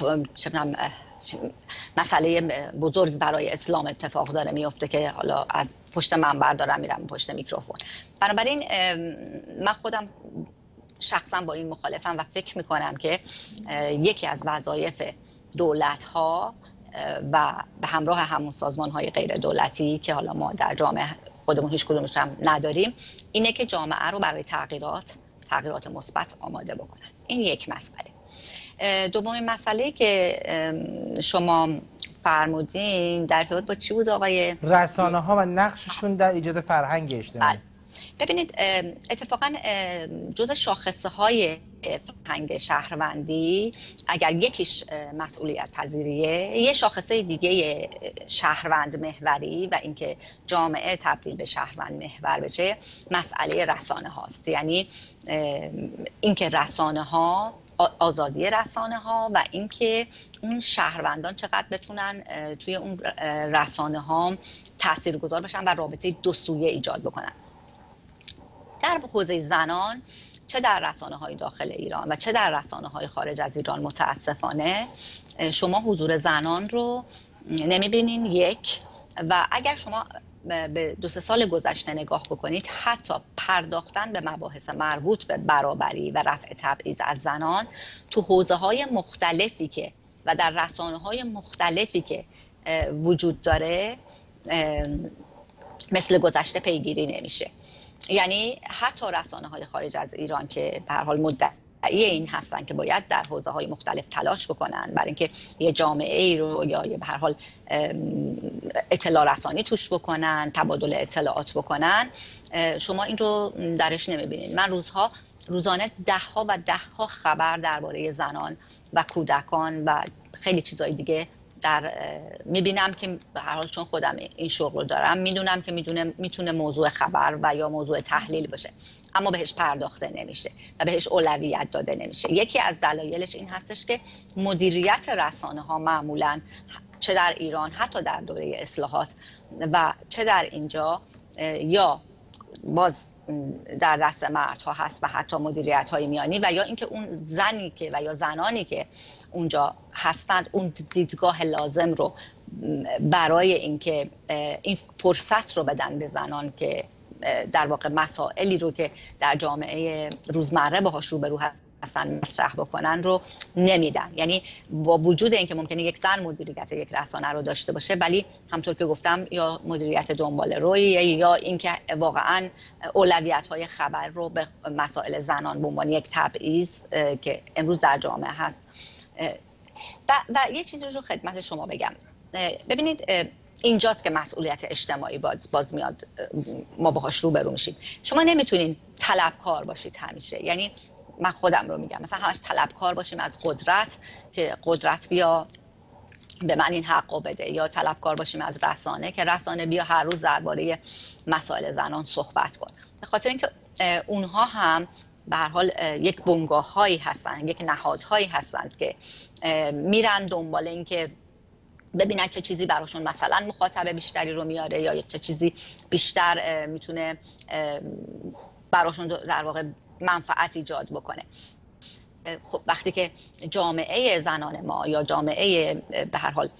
مسئله بزرگ برای اسلام اتفاق داره میفته که حالا از پشت منبر دارم میرم پشت میکروفون. بنابراین من خودم شخصا با این مخالفم و فکر میکنم که یکی از وظایف دولت‌ها و به همراه همون سازمان‌های غیر دولتی که حالا ما در جامعه خودمون هیچ کدومش هم نداریم، اینه که جامعه رو برای تغییرات مثبت آماده بکنن. این یک مسئله. دومین مسئله که شما فرمودین در ارتباط با چی بود آقای؟ رسانه‌ها و نقششون در ایجاد فرهنگ اجتماعی. ببینید اتفاقا جز شاخصه های فرهنگ شهروندی اگر یکیش مسئولیت پذیریه، یه شاخصه دیگه شهروند محوری و اینکه جامعه تبدیل به شهروند محور بشه مسئله رسانه هاست. یعنی اینکه رسانه ها آزادی رسانه ها و اینکه اون شهروندان چقدر بتونن توی اون رسانه ها تاثیرگذار باشن و رابطه دو سویه ایجاد بکنن. در حوزه زنان، چه در رسانه‌های داخل ایران و چه در رسانه‌های خارج از ایران، متاسفانه شما حضور زنان رو نمی‌بینین. یک، و اگر شما به 2-3 سال گذشته نگاه بکنید، حتی پرداختن به مباحث مربوط به برابری و رفع تبعیض از زنان تو حوزه‌های مختلفی که و در رسانه‌های مختلفی که وجود داره مثل گذشته پیگیری نمیشه. یعنی حتی رسانه‌های خارج از ایران که به هر حال مدعی این هستن که باید در حوزه‌های مختلف تلاش بکنن برای اینکه یه جامعه‌ای رو یا به هر حال اطلاع رسانی توش بکنن، تبادل اطلاعات بکنن، شما این رو درش نمی‌بینید. من روزانه ده‌ها و ده‌ها خبر درباره زنان و کودکان و خیلی چیزای دیگه میبینم که به هر حال چون خودم این شغل رو دارم میدونم که میتونه موضوع خبر و یا موضوع تحلیل باشه، اما بهش پرداخته نمیشه و بهش اولویت داده نمیشه. یکی از دلایلش این هستش که مدیریت رسانه ها معمولاً چه در ایران حتی در دوره اصلاحات و چه در اینجا یا باز در دست مردها هست و حتی مدیریت های میانی و یا اینکه اون زنی که و یا زنانی که اونجا هستند اون دیدگاه لازم رو برای اینکه این فرصت رو بدن به زنان که در واقع مسائلی رو که در جامعه روزمره باهاش روبرو هستن مطرح بکنن رو نمیدن. یعنی با وجود اینکه ممکنه یک زن مدیریت یک رسانه رو داشته باشه، ولی همطور که گفتم یا مدیریت دنبال روی یا اینکه واقعا اولویت‌های خبر رو به مسائل زنان به عنوان یک تبعیض که امروز در جامعه هست. و یه چیزی رو خدمت شما بگم. ببینید اینجاست که مسئولیت اجتماعی باز میاد، ما باهاش روبرو میشیم. شما نمیتونین طلبکار باشید همیشه. یعنی من خودم رو میگم مثلا همش طلبکار باشیم از قدرت که قدرت بیا به من این حقو بده، یا طلبکار باشیم از رسانه که رسانه بیا هر روز درباره مسائل زنان صحبت کن. به خاطر اینکه اونها هم به هر حال یک بنگاه‌هایی هستن، یک نهادهایی هستند که میرن دنبال این که ببینن چه چیزی براشون مثلا مخاطب بیشتری رو میاره یا چه چیزی بیشتر میتونه براشون در واقع منفعت ایجاد بکنه. خب وقتی که جامعه زنان ما یا جامعه به هر حال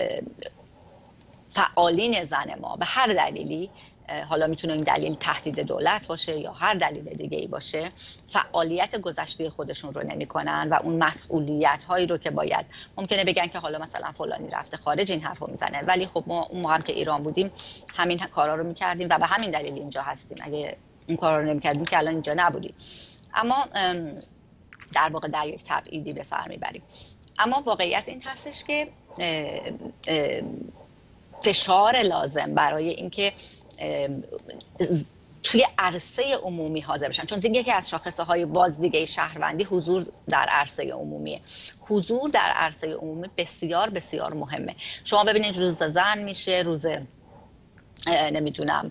فعالین زن ما به هر دلیلی، حالا میتونه این دلیل تهدید دولت باشه یا هر دلیل دیگه ای باشه، فعالیت گذشته خودشون رو نمی‌کنن و اون مسئولیت هایی رو که باید، ممکنه بگن که حالا مثلا فلانی رفته خارج این حرفو میزنه، ولی خب ما اون موقع که ایران بودیم همین کارا رو میکردیم و به همین دلیل اینجا هستیم. اگه اون کارا رو نمی‌کردیم که الان اینجا نبودیم. اما در واقع در یک تبعیدی به سر میبریم. اما واقعیت این هستش که فشار لازم برای اینکه توی عرصه عمومی حاضر بشن، چون یکی از شاخصه های باز دیگه شهروندی حضور در عرصه عمومیه. حضور در عرصه عمومی بسیار بسیار مهمه. شما ببینید روز زن میشه، روز نمیدونم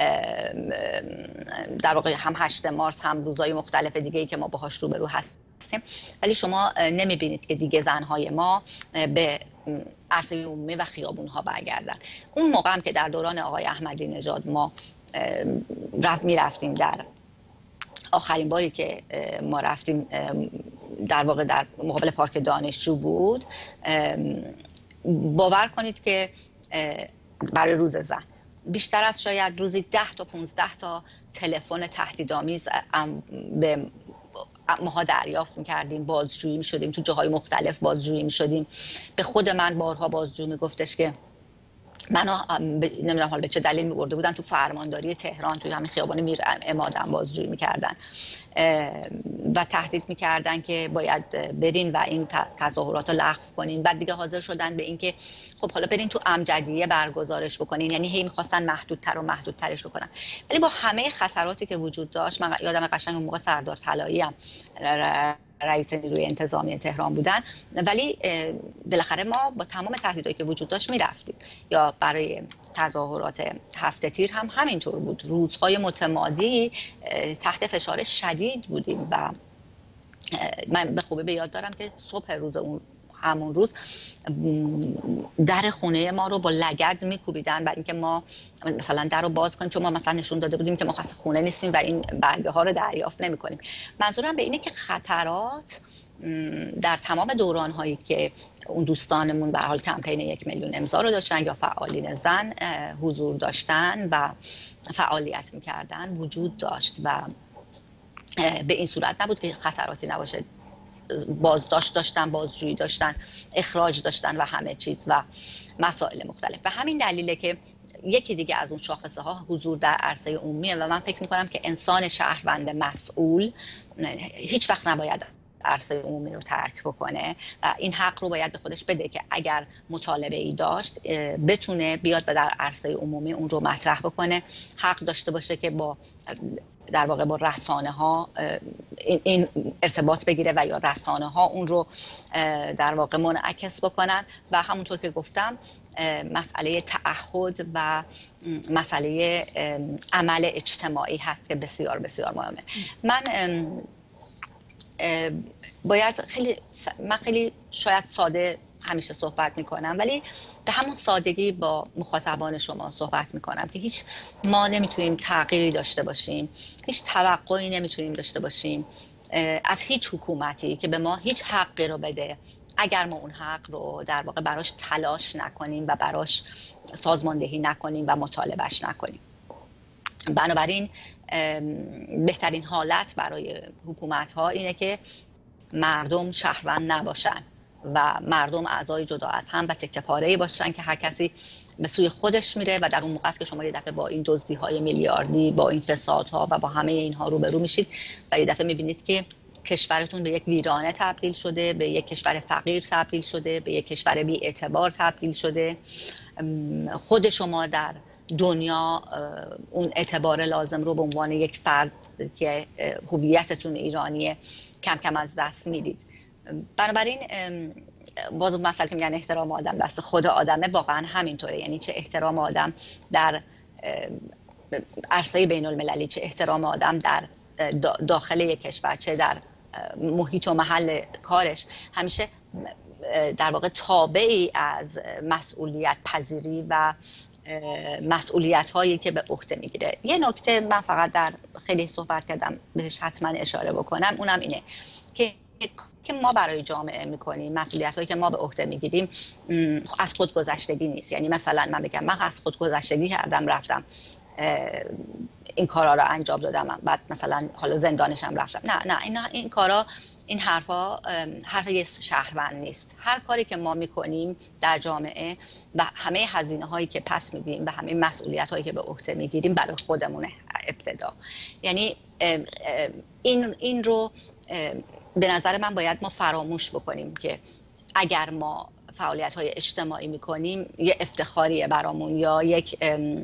در واقع هم 8 مارس هم روزهای مختلف دیگه‌ای که ما باهاش روبرو هستیم، ولی شما نمیبینید که دیگه زنهای ما به عرصه عمومی و خیابونها برگردن. اون موقع هم که در دوران آقای احمدی نژاد ما میرفتیم، در آخرین باری که ما رفتیم در واقع در مقابل پارک دانشجو بود، باور کنید که برای روز زن بیشتر از شاید روزی 10 تا 15 تا تلفن تهدیدآمیز به ماها دریافت می‌کردیم، بازجویی می‌شدیم، تو جاهای مختلف بازجویی می‌شدیم. به خود من بارها بازجو میگفتش که منو نمیدونم حالا به چه دلیل می‌برده بودن تو فرمانداری تهران، توی همین خیابان میر عمادم بازجویی می‌کردن و تهدید می‌کردن که باید برین و این تظاهرات رو لغو کنین. بعد دیگه حاضر شدن به این که خب حالا برین تو امجدیه برگزارش بکنین. یعنی هی می‌خواستن محدودتر و محدودترش بکنن. ولی با همه خطراتی که وجود داشت، من یادم قشنگ اون موقع سردار طلایی هم رئیس نیروی انتظامی تهران بودن، ولی بالاخره ما با تمام تهدیدایی که وجود داشت میرفتیم. یا برای تظاهرات هفته تیر هم همینطور بود. روزهای متمادی تحت فشار شدید بودیم و من به خوبی به یاد دارم که صبح روز همون روز در خونه ما رو با لگد میکوبیدن برای اینکه ما مثلا در رو باز کنیم، چون ما مثلا نشون داده بودیم که ما خاص خونه نیستیم و این برگه ها رو دریافت نمی کنیم. منظورم به اینه که خطرات در تمام دوران هایی که اون دوستانمون به حال کمپین 1 میلیون امضا رو داشتن یا فعالین زن حضور داشتن و فعالیت میکردن وجود داشت و به این صورت نبود که خطراتی نباشه. بازداشت داشتن، بازجویی داشتن، اخراج داشتن و همه چیز و مسائل مختلف. به همین دلیله که یکی دیگه از اون شاخصه ها حضور در عرصه عمومیه و من فکر میکنم که انسان شهروند مسئول هیچ وقت نباید عرصه عمومی رو ترک بکنه و این حق رو باید به خودش بده که اگر مطالبه ای داشت بتونه بیاد و در عرصه عمومی اون رو مطرح بکنه، حق داشته باشه که با در واقع با رسانه ها این ارتباط بگیره و یا رسانه ها اون رو در واقع منعکس بکنن و همونطور که گفتم مسئله تعهد و مسئله عمل اجتماعی هست که بسیار بسیار مهمه. من خیلی شاید ساده همیشه صحبت میکنم، ولی به همون سادگی با مخاطبان شما صحبت میکنم که ما نمیتونیم تغییری داشته باشیم، هیچ توقعی نمیتونیم داشته باشیم از هیچ حکومتی که به ما هیچ حقی رو بده اگر ما اون حق رو در واقع براش تلاش نکنیم و براش سازماندهی نکنیم و مطالبهش نکنیم. بنابراین بهترین حالت برای حکومت ها اینه که مردم شهروند نباشن و مردم اعضای جدا از هم و تکه پاره‌ای باشن که هر کسی به سوی خودش میره و در اون موقع است که شما یه دفعه با این دزدی‌های میلیاردی، با این فسادها و با همه اینها روبرو میشید و یه دفعه میبینید که کشورتون به یک ویرانه تبدیل شده، به یک کشور فقیر تبدیل شده، به یک کشور بی اعتبار تبدیل شده. خود شما در دنیا اون اعتبار لازم رو به عنوان یک فرد که هویتتون ایرانیه کم کم از دست میدید. بنابراین باز اون مسئله که میگن احترام آدم دست خود آدمه، واقعا همینطوره. یعنی چه احترام آدم در عرصه بین المللی، چه احترام آدم در داخل یک کشور، چه در محیط و محل کارش، همیشه در واقع تابعی از مسئولیت پذیری و مسئولیت هایی که به عهده میگیره. یه نکته من فقط در خیلی صحبت کردم بهش حتما اشاره بکنم، اونم اینه که ما برای جامعه میکنیم، مسئولیت هایی که ما به عهده میگیریم از خودگذشتگی نیست. یعنی مثلا من بگم من از خودگذشتگی کردم رفتم این کارا رو انجام دادم، بعد مثلا حالا زندانشم رفتم، نه این کارا، این حرفا حرف یه شهروند نیست. هر کاری که ما میکنیم در جامعه و همه هزینه هایی که پس میدیم و همه مسئولیت هایی که به عهده میگیریم برای خودمونه ابتدا. یعنی این رو به نظر من باید ما فراموش بکنیم که اگر ما فعالیت های اجتماعی میکنیم یه افتخاریه برامون یا یک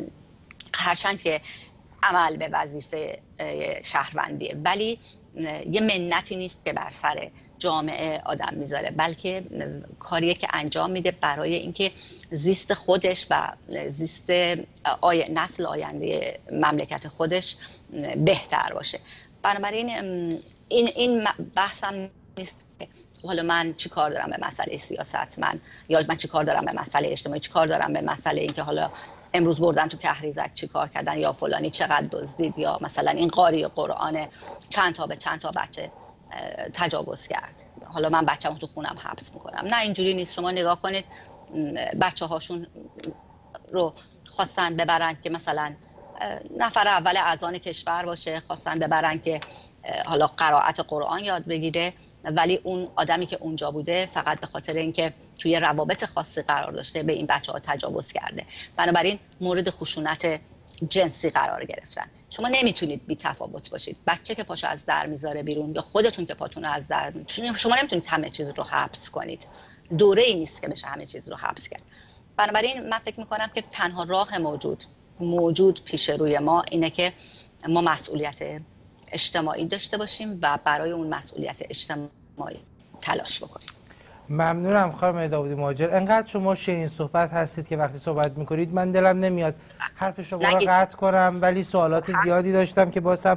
هرچند که عمل به وظیفه شهروندیه، ولی یه منتی نیست که بر سر جامعه آدم میذاره، بلکه کاریه که انجام میده برای اینکه زیست خودش و زیست نسل آینده مملکت خودش بهتر باشه. بنابراین این بحثم نیست که حالا من چی کار دارم به مسئله سیاست، یا من چی کار دارم به مسئله اجتماعی، چی کار دارم به مسئله اینکه حالا امروز بردن تو کهریزک چی کار کردن، یا فلانی چقدر دزدید، یا مثلا این قاری قرآن چند تا بچه تجاوز کرد، حالا من بچه‌مو تو خونم حبس میکنم. نه، اینجوری نیست. شما نگاه کنید بچه هاشون رو خواستن ببرن که مثلا نفر اول اذان کشور باشه، خواستن ببرن که حالا قرائت قرآن یاد بگیره، ولی اون آدمی که اونجا بوده فقط به خاطر اینکه توی روابط خاصی قرار داشته به این بچه‌ها تجاوز کرده. بنابراین مورد خشونت جنسی قرار گرفتن. شما نمیتونید بی تفاوت باشید. بچه که پاشو از در میذاره بیرون یا خودتون که پاتون از در، شما نمیتونید همه چیز رو حبس کنید. دوره ای نیست که بشه همه چیز رو حبس کرد. بنابراین من فکر میکنم که تنها راه موجود پیش روی ما اینه که ما مسئولیت اجتماعی داشته باشیم و برای اون مسئولیت اجتماعی تلاش بکنیم. ممنونم خانم داوودی مهاجر. انقدر شما شیرین صحبت هستید که وقتی صحبت میکنید من دلم نمیاد حرف شما رو قطع کنم، ولی سوالات زیادی داشتم که بازم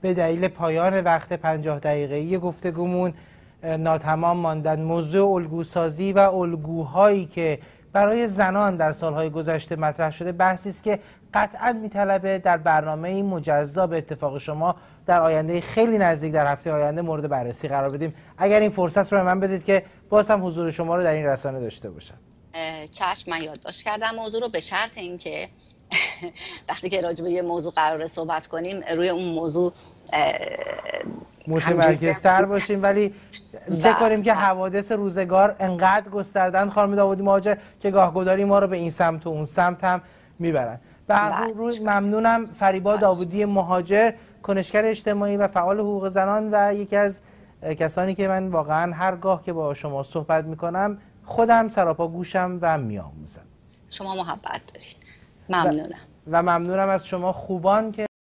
به دلیل پایان وقت 50 دقیقه‌ای گفتگومون ناتمام ماندن. موضوع الگوسازی و الگوهایی که برای زنان در سالهای گذشته مطرح شده بحثی است که قطعاً میطلبه در برنامه مجزا به اتفاق شما در آینده خیلی نزدیک در هفته آینده مورد بررسی قرار بدیم. اگر این فرصت رو به من بدید که باز هم حضور شما رو در این رسانه داشته باشم. چشم، من یادداشت کردم موضوع رو، به شرط اینکه وقتی که راجع به یه موضوع قراره صحبت کنیم روی اون موضوع متمرکزتر باشیم. ولی چه کنیم که حوادث روزگار انقدر گستردن خانم داوودی مهاجر که گاهگداری ما رو به این سمت و اون سمت هم میبرن. به هر حال ممنونم. فریبا داوودی مهاجر، کنشگر اجتماعی و فعال حقوق زنان و یکی از کسانی که من واقعا هرگاه که با شما صحبت میکنم خودم سراپا گوشم و میآموزم. شما محبت دارید. ممنونم. و ممنونم از شما خوبان که